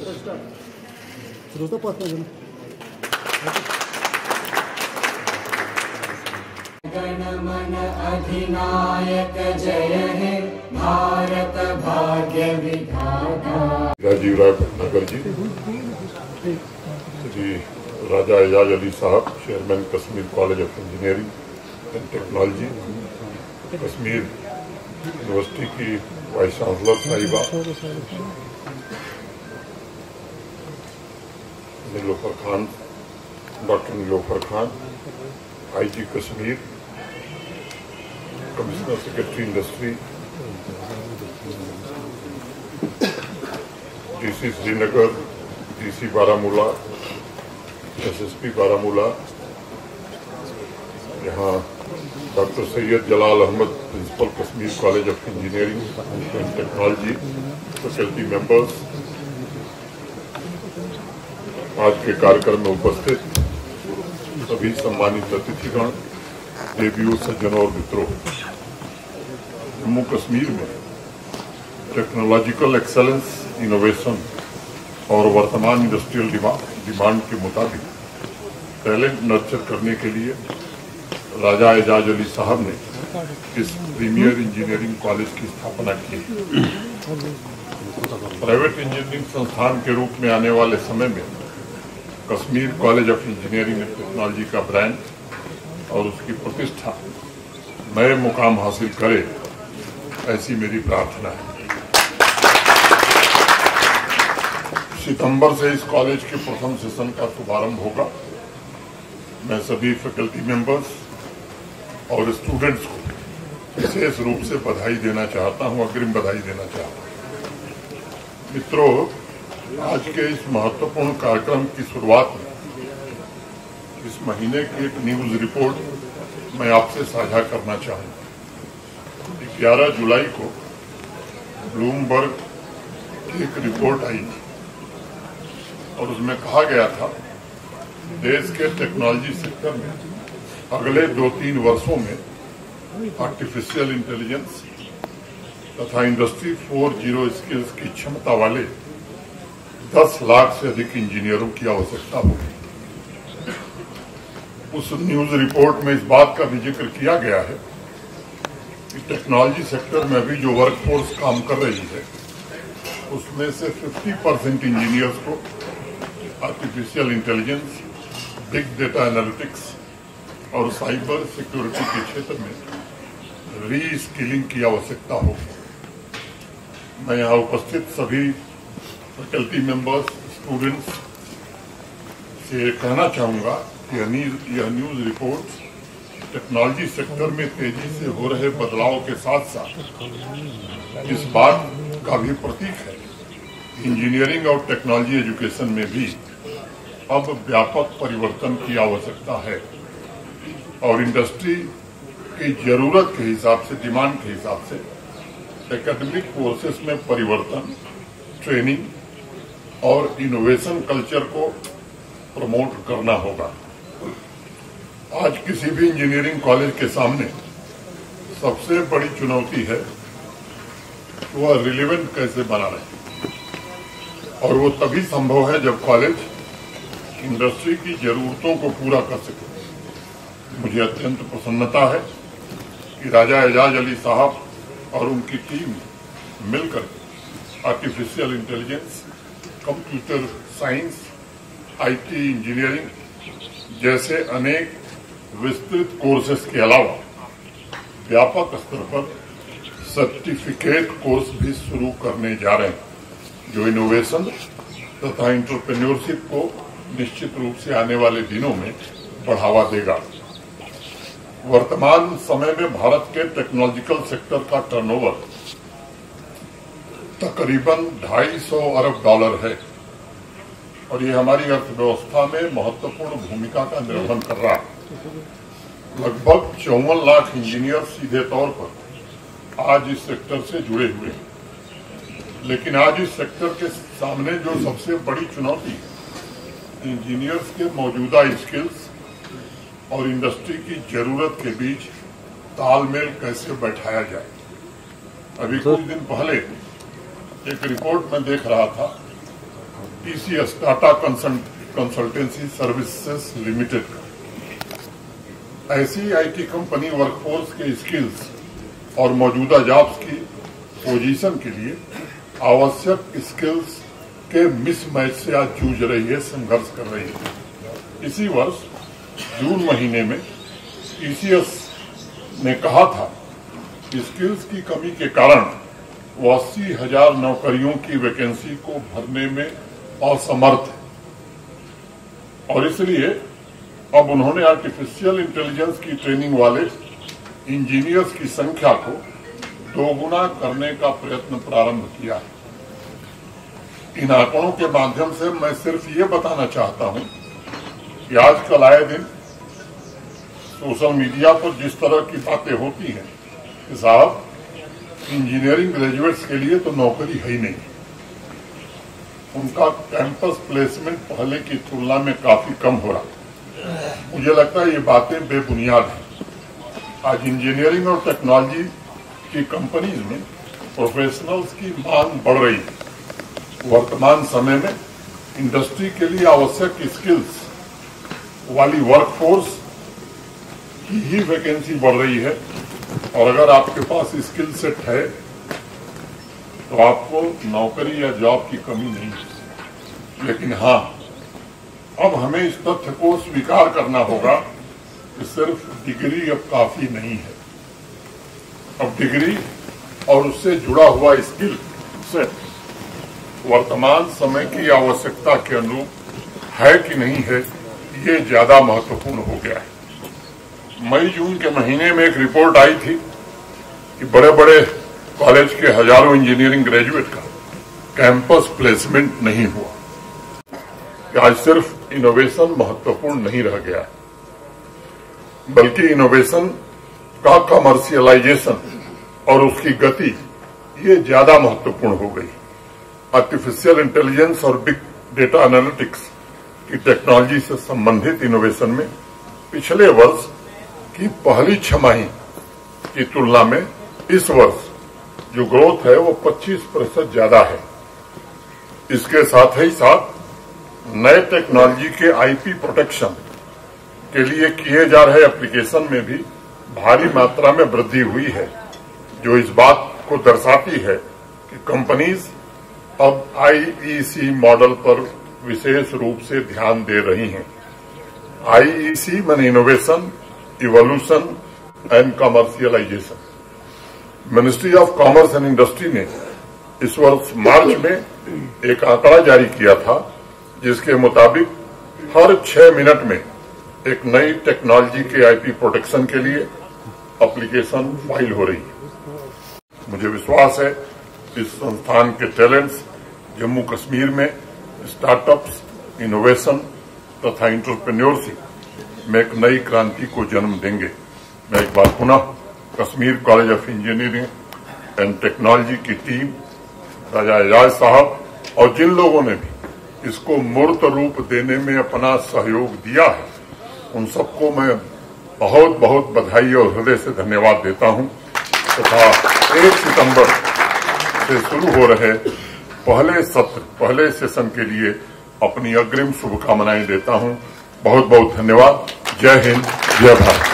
गणमन अधिनायक जय हे भारत भाग्य विधाता। राजीव राय भटनागर जी, श्री राजा एजाज अली साहब, chairman Kashmir college of engineering and technology, Kashmir university की वाइस चांसलर साहिबा, Nilofar Khan, doctor Nilofar Khan, IG Kashmir, commissioner secretary industry, DC Srinagar, DC Baramulla, SSP Baramulla, यहाँ doctor Syed Jalal Ahmad, principal Kashmir college of engineering and technology, faculty members, आज के कार्यक्रम में उपस्थित सभी सम्मानित अतिथिगण, देवियों, सज्जनों और मित्रों, जम्मू कश्मीर में टेक्नोलॉजिकल एक्सेलेंस, इनोवेशन और वर्तमान इंडस्ट्रियल डिमांड के मुताबिक टैलेंट नर्चर करने के लिए राजा एजाज अली साहब ने इस प्रीमियर इंजीनियरिंग कॉलेज की स्थापना की। प्राइवेट इंजीनियरिंग संस्थान के रूप में आने वाले समय में Kashmir college of engineering and technology का ब्रांड और उसकी प्रतिष्ठा नए मुकाम हासिल करे, ऐसी मेरी प्रार्थना है। सितंबर से इस कॉलेज के प्रथम सेशन का शुभारंभ होगा। मैं सभी फैकल्टी मेंबर्स और स्टूडेंट्स को विशेष रूप से बधाई देना चाहता हूं, अग्रिम बधाई देना चाहता हूं। मित्रों, आज के इस महत्वपूर्ण कार्यक्रम की शुरुआत में इस महीने की एक न्यूज रिपोर्ट मैं आपसे साझा करना चाहूंगा। 11 जुलाई को ब्लूमबर्ग की एक रिपोर्ट आई थी और उसमें कहा गया था देश के टेक्नोलॉजी सेक्टर में अगले 2-3 वर्षों में आर्टिफिशियल इंटेलिजेंस तथा इंडस्ट्री 4.0 स्किल्स की क्षमता वाले 10 लाख से अधिक इंजीनियरों की आवश्यकता होगी। उस न्यूज रिपोर्ट में इस बात का भी जिक्र किया गया है कि टेक्नोलॉजी सेक्टर में अभी जो वर्कफोर्स काम कर रही है उसमें से 50% इंजीनियर्स को artificial intelligence, big data analytics और साइबर सिक्योरिटी के क्षेत्र में री स्किलिंग की आवश्यकता होगी। मैं यहाँ उपस्थित सभी फैकल्टी मेंबर्स, स्टूडेंट्स से कहना चाहूँगा कि यह न्यूज रिपोर्ट टेक्नोलॉजी सेक्टर में तेजी से हो रहे बदलाव के साथ साथ इस बात का भी प्रतीक है इंजीनियरिंग और टेक्नोलॉजी एजुकेशन में भी अब व्यापक परिवर्तन की आवश्यकता है और इंडस्ट्री की जरूरत के हिसाब से, डिमांड के हिसाब से एकेडमिक कोर्सेस में परिवर्तन, ट्रेनिंग और इनोवेशन कल्चर को प्रमोट करना होगा। आज किसी भी इंजीनियरिंग कॉलेज के सामने सबसे बड़ी चुनौती है कि वह रिलेवेंट कैसे बना रहे, और वो तभी संभव है जब कॉलेज इंडस्ट्री की जरूरतों को पूरा कर सके। मुझे अत्यंत प्रसन्नता है कि राजा एजाज अली साहब और उनकी टीम मिलकर artificial intelligence, computer science, IT engineering जैसे अनेक विस्तृत कोर्सेस के अलावा व्यापक स्तर पर सर्टिफिकेट कोर्स भी शुरू करने जा रहे हैं, जो इनोवेशन तथा एंटरप्रेन्योरशिप को निश्चित रूप से आने वाले दिनों में बढ़ावा देगा। वर्तमान समय में भारत के टेक्नोलॉजिकल सेक्टर का टर्नओवर तकरीबन $250 अरब है और ये हमारी अर्थव्यवस्था में महत्वपूर्ण भूमिका का निर्वहन कर रहा है। लगभग 54 लाख इंजीनियर सीधे तौर पर आज इस सेक्टर से जुड़े हुए हैं, लेकिन आज इस सेक्टर के सामने जो सबसे बड़ी चुनौती है, इंजीनियर्स के मौजूदा स्किल्स और इंडस्ट्री की जरूरत के बीच तालमेल कैसे बैठाया जाए। अभी कुछ दिन पहले एक रिपोर्ट में देख रहा था TCS Tata consultancy services limited का। ऐसी आईटी कंपनी वर्कफोर्स के स्किल्स और मौजूदा जॉब्स की पोजीशन के लिए आवश्यक स्किल्स के मिसमैच से आज जूझ रही है, संघर्ष कर रही है। इसी वर्ष जून महीने में TCS ने कहा था कि स्किल्स की कमी के कारण वो 80,000 नौकरियों की वैकेंसी को भरने में असमर्थ है और इसलिए अब उन्होंने आर्टिफिशियल इंटेलिजेंस की ट्रेनिंग वाले इंजीनियर्स की संख्या को दोगुना करने का प्रयत्न प्रारंभ किया है। इन आंकड़ों के माध्यम से मैं सिर्फ ये बताना चाहता हूं कि आजकल आए दिन सोशल मीडिया पर जिस तरह की बातें होती हैं कि साहब इंजीनियरिंग ग्रेजुएट्स के लिए तो नौकरी है ही नहीं, उनका कैंपस प्लेसमेंट पहले की तुलना में काफी कम हो रहा। मुझे लगता है ये बातें बेबुनियाद हैं। आज इंजीनियरिंग और टेक्नोलॉजी की कंपनीज में प्रोफेशनल्स की मांग बढ़ रही है। वर्तमान समय में इंडस्ट्री के लिए आवश्यक स्किल्स वाली वर्कफोर्स की ही वैकेंसी बढ़ रही है और अगर आपके पास स्किल सेट है तो आपको नौकरी या जॉब की कमी नहीं है। लेकिन हाँ, अब हमें इस तथ्य को स्वीकार करना होगा कि सिर्फ डिग्री अब काफी नहीं है। अब डिग्री और उससे जुड़ा हुआ स्किल सेट वर्तमान समय की आवश्यकता के अनुरूप है कि नहीं है, ये ज्यादा महत्वपूर्ण हो गया है। मई जून के महीने में एक रिपोर्ट आई थी कि बड़े बड़े कॉलेज के हजारों इंजीनियरिंग ग्रेजुएट का कैंपस प्लेसमेंट नहीं हुआ। आज सिर्फ इनोवेशन महत्वपूर्ण नहीं रह गया है, बल्कि इनोवेशन का कमर्शियलाइजेशन और उसकी गति ये ज्यादा महत्वपूर्ण हो गई। आर्टिफिशियल इंटेलिजेंस और बिग डेटा एनालिटिक्स की टेक्नोलॉजी से संबंधित इनोवेशन में पिछले वर्ष की पहली छमाही की तुलना में इस वर्ष जो ग्रोथ है वो 25% ज्यादा है। इसके साथ ही साथ नए टेक्नोलॉजी के आईपी प्रोटेक्शन के लिए किए जा रहे एप्लीकेशन में भी भारी मात्रा में वृद्धि हुई है, जो इस बात को दर्शाती है कि कंपनीज अब आईईसी मॉडल पर विशेष रूप से ध्यान दे रही हैं। आईईसी माने innovation, evolution and commercialisation. Ministry of commerce and industry ने इस वर्ष मार्च में एक आंकड़ा जारी किया था, जिसके मुताबिक हर 6 मिनट में एक नई टेक्नोलॉजी के आईपी प्रोटेक्शन के लिए एप्लीकेशन फाइल हो रही है। मुझे विश्वास है इस संस्थान के टैलेंट्स जम्मू कश्मीर में स्टार्टअप्स, इनोवेशन तथा एंटरप्रेन्योरशिप में एक नई क्रांति को जन्म देंगे। मैं एक बार पुनः Kashmir college of engineering and technology की टीम, राजा एजाज साहब और जिन लोगों ने भी इसको मूर्त रूप देने में अपना सहयोग दिया है, उन सबको मैं बहुत बहुत बधाई और हृदय से धन्यवाद देता हूं तथा 1 सितंबर से शुरू हो रहे पहले सेशन के लिए अपनी अग्रिम शुभकामनाएं देता हूं। बहुत बहुत धन्यवाद। जय हिंद, जय भारत।